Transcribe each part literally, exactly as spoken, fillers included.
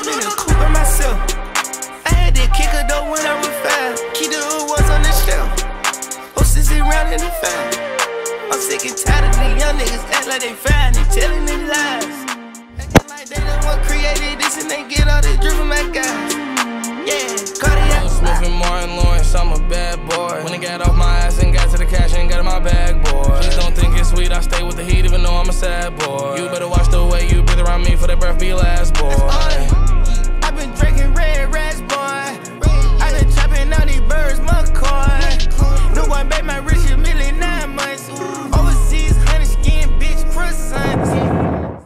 I'm in the coupe by myself. I had to kick her though when I was five. Keep the hood was on the shelf. Hostess around in the five. I'm sick and tired of these young niggas act like they fine and telling their lies. Acting like they the one created this and they get all this drip from my guys. Yeah, Cardiac. Smith and Martin Lawrence, I'm a bad boy. When I got off my ass and got to the cash and got in my bag, boy. Please don't think it's sweet, I stay with the heat even though I'm a sad boy. You better watch the way you breathe around me for that breath be last, boy. I've been drinking red rats, boy. I've been chopping all these birds, McCoy. No one made my rich a million nine months. Overseas, honey skin, bitch, croissant.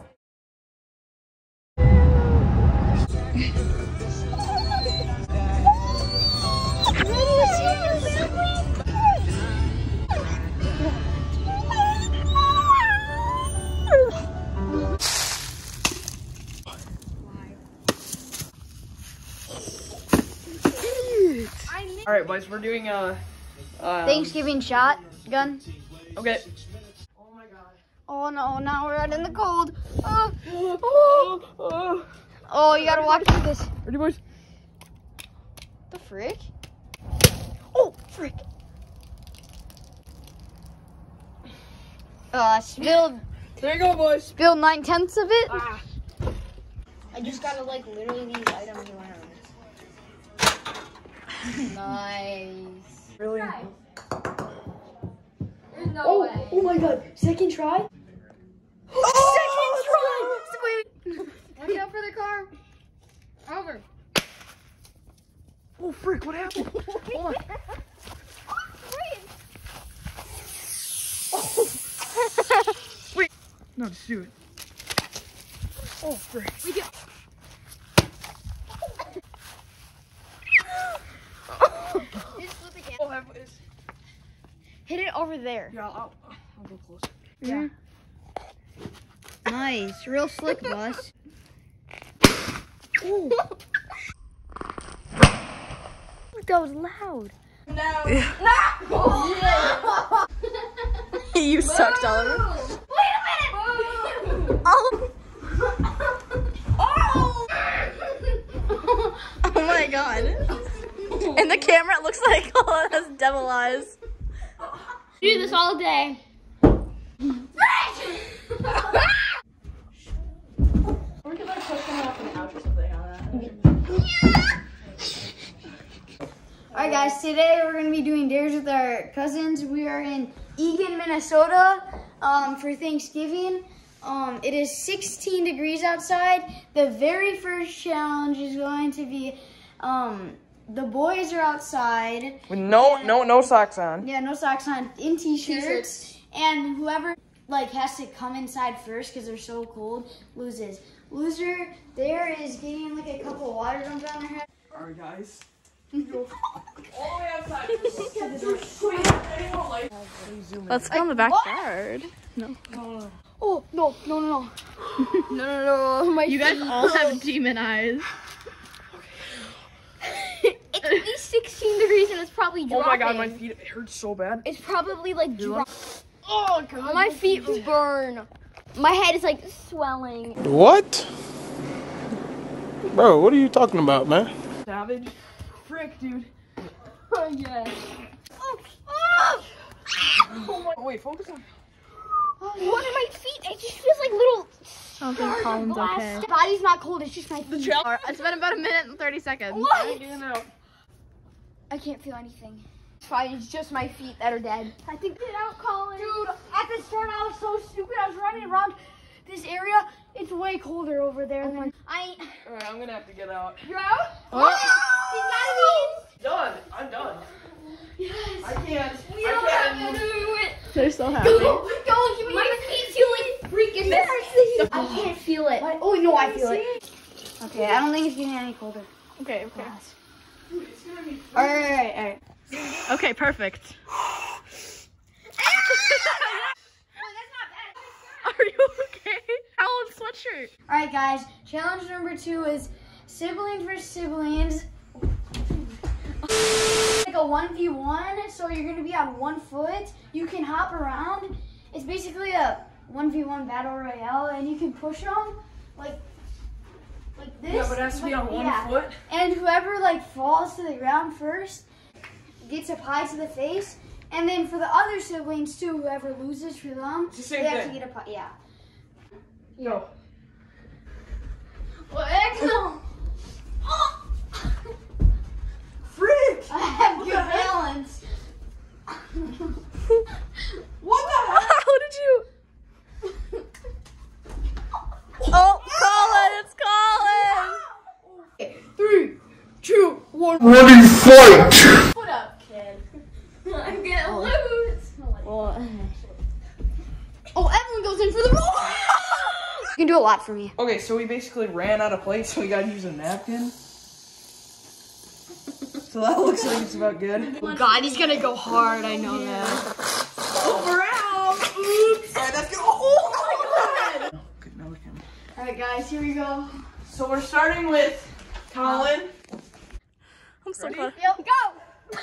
All right, boys, we're doing a um, Thanksgiving shotgun. Okay. Oh my god. Oh no, now we're out in the cold. Oh, oh, oh. Oh, you gotta watch this. Ready, boys? The frick? Oh, frick. Uh, spilled. There you go, boys. Spilled nine tenths of it. Ah. I just gotta like literally these items around. Nice. Really? There's no Oh, way. oh my god. Second try? Oh, second try! Squeeze. Watch out for the car. Over. Oh, frick, what happened? Hold on. Oh. Wait. No, just do it. Oh, frick. We go. Oh, have this. Hit it over there. Yeah, I'll, I'll go close. Yeah. Nice. Real slick, boss. Ooh. That was loud. No. No! You sucked, Oliver. Wait a minute! Oh! Oh! Oh my god. In the camera, it looks like oh, it has devil eyes. Do this all day. Alright guys, today we're going to be doing dares with our cousins. We are in Eagan, Minnesota um, for Thanksgiving. Um, it is sixteen degrees outside. The very first challenge is going to be, um, the boys are outside. With no, no, no socks on. Yeah, no socks on, in t-shirts. And whoever like has to come inside first because they're so cold loses. Loser there is getting like a couple water dumped on their head. All right, guys. Go all the way outside. Let's go in the backyard. No. Oh, no, no, no, no. no, no, no. My You guys all have demon eyes. It's at least sixteen degrees and it's probably dropping. Oh my god, my feet, it hurts so bad. It's probably like dropping. Oh god. My feet burn. My head is like swelling. What? Bro, what are you talking about, man? Savage. Frick, dude. Oh, yeah. Oh, oh. Oh, my, oh wait, focus on. Oh, what are my feet? It just feels like little. I don't think Colin's okay. The body's not cold, it's just my feet. It's been about a minute and thirty seconds. What? Get out. I can't feel anything. It's fine, it's just my feet that are dead. I think get out, Colin. Dude, at the start I was so stupid. I was running around this area. It's way colder over there. Than I. Alright, I'm gonna have to get out. You're out? Oh. He's gotta Done. I'm done. be. Yes. I can't. We I don't can't. have to do it. They're so happy. Go, go, give me my feet feel like freaking mercy. I can't feel it. Oh no, I feel it. Okay, I don't think it's getting any colder. Okay, okay. Dude, it's gonna be. All right, all right, all right. Okay, perfect. Are you okay? Alan's sweatshirt. All right, guys. Challenge number two is siblings versus siblings. Like a one v one, so you're gonna be on one foot. You can hop around. It's basically a one v one battle royale, and you can push them like like this. Yeah, but it has to be on one yeah. foot. And whoever like falls to the ground first gets a pie to the face. And then for the other siblings too, whoever loses for them, It's the same they have thing. to get a pie. Yeah. Yo. Well, heck no. Freak! I have good balance. What the heck? How did you? Oh, Colin, it's Colin. Three, two, one. Ready, fight! What up, kid? I'm gonna lose. Oh, Evelyn goes in for the roll. You can do a lot for me. Okay, so we basically ran out of plates, so we gotta use a napkin. So that looks like it's about good. Oh God, he's gonna go hard. I know that. Over out! Oops! Alright, let's go. Oh my god! Okay, now we can. All right, guys, here we go. So we're starting with Colin. I'm so Ready? proud. Yep, go.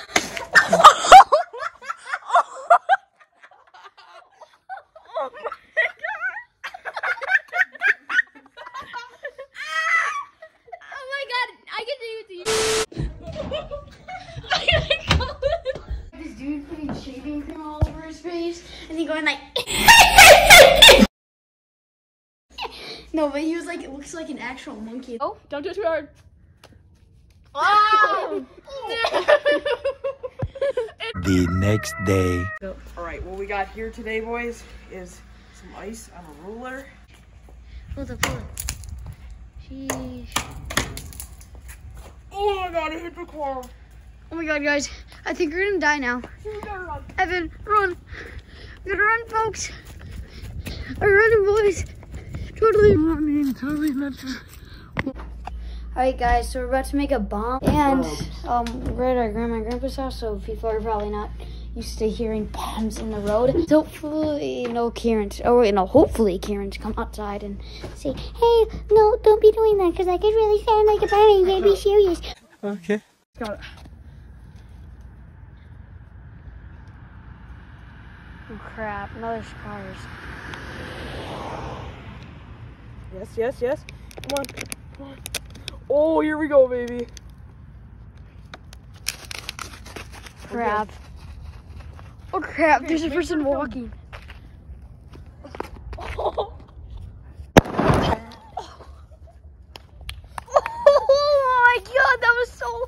Oh my Oh my God, I get to do it to you. This dude putting shaving cream all over his face, and he going like. No, but he was like, it looks like an actual monkey. Oh, don't do it too hard. Oh! The next day. Alright, what we got here today, boys, is some ice on a ruler. Hold up, hold up. Sheesh. Oh my god, it hit the car. Oh my God, guys, I think we're gonna die now. Evan, run. We're gonna run, folks. We're running, boys. Totally. I mean, totally not. Alright, guys, so we're about to make a bomb. And um, we're at our grandma and grandpa's house, so people are probably not used to hearing bombs in the road. So hopefully, no Karens, or no, hopefully Karens come outside and say, hey, no, don't be doing that, because I could really sound like a bomb. You gotta be serious. Okay. Got it. Oh crap, another cars. Yes, yes, yes. Come on. Come on. Oh, here we go, baby. Crap. Oh crap, there's a person walking. Oh my God, that was so.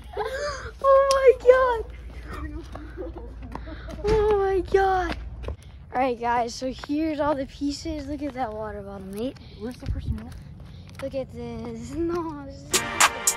Oh my God. Oh my God. Alright guys, so here's all the pieces. Look at that water bottle, mate. Where's the person? Look at this. No, this is